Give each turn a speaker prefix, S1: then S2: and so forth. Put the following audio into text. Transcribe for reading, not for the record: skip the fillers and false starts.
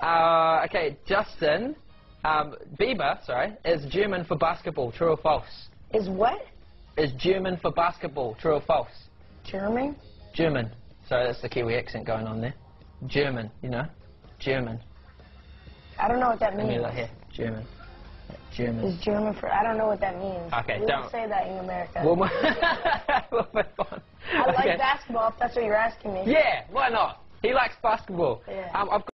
S1: Okay, Justin, Bieber, sorry, is German for basketball. True or false?
S2: Is what?
S1: Is German for basketball. True or false?
S2: German?
S1: German. Sorry, that's the Kiwi accent going on there. German, you know? German.
S2: I don't know what that means.
S1: Let me look here. German. German.
S2: Is German for... I don't know what that means.
S1: Okay,
S2: we
S1: don't
S2: say that in America.
S1: We'll move on.
S2: I
S1: Okay.
S2: like basketball, if that's what you're asking me.
S1: Yeah, why not? He likes basketball.
S2: Yeah.
S1: I've